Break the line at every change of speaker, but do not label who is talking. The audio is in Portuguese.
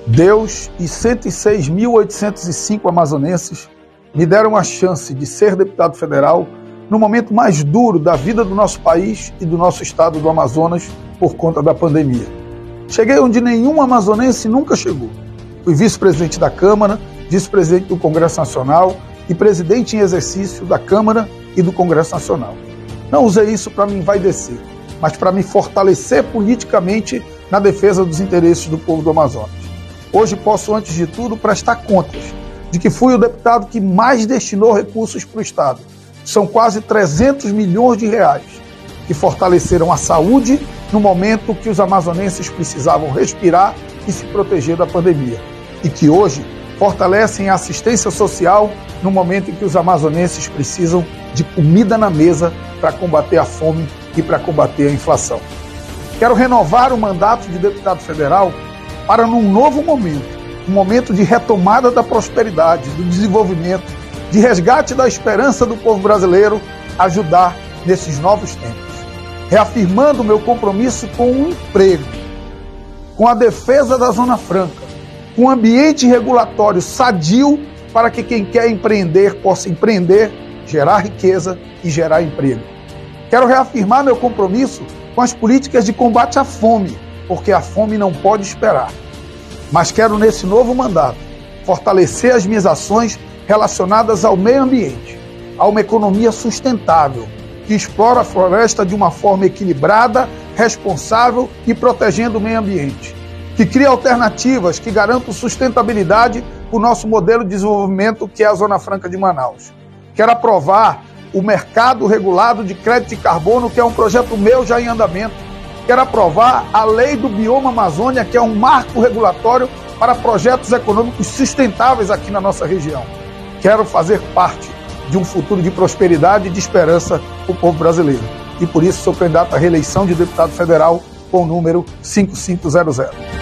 Deus e 106.805 amazonenses me deram a chance de ser deputado federal no momento mais duro da vida do nosso país e do nosso estado do Amazonas por conta da pandemia. Cheguei onde nenhum amazonense nunca chegou. Fui vice-presidente da Câmara, vice-presidente do Congresso Nacional e presidente em exercício da Câmara e do Congresso Nacional. Não usei isso para me envaidecer, mas para me fortalecer politicamente na defesa dos interesses do povo do Amazonas. Hoje posso, antes de tudo, prestar contas de que fui o deputado que mais destinou recursos para o Estado. São quase 300 milhões de reais que fortaleceram a saúde no momento que os amazonenses precisavam respirar e se proteger da pandemia. E que hoje fortalecem a assistência social no momento em que os amazonenses precisam de comida na mesa para combater a fome e para combater a inflação. Quero renovar o mandato de deputado federal para, num novo momento, um momento de retomada da prosperidade, do desenvolvimento, de resgate da esperança do povo brasileiro, ajudar nesses novos tempos. Reafirmando o meu compromisso com o emprego, com a defesa da Zona Franca, com um ambiente regulatório sadio para que quem quer empreender possa empreender, gerar riqueza e gerar emprego. Quero reafirmar meu compromisso com as políticas de combate à fome, porque a fome não pode esperar. Mas quero, nesse novo mandato, fortalecer as minhas ações relacionadas ao meio ambiente, a uma economia sustentável, que explora a floresta de uma forma equilibrada, responsável e protegendo o meio ambiente, que cria alternativas que garantam sustentabilidade para o nosso modelo de desenvolvimento, que é a Zona Franca de Manaus. Quero aprovar o mercado regulado de crédito de carbono, que é um projeto meu já em andamento. Quero aprovar a lei do bioma Amazônia, que é um marco regulatório para projetos econômicos sustentáveis aqui na nossa região. Quero fazer parte de um futuro de prosperidade e de esperança para o povo brasileiro. E por isso sou candidato à reeleição de deputado federal com o número 5500.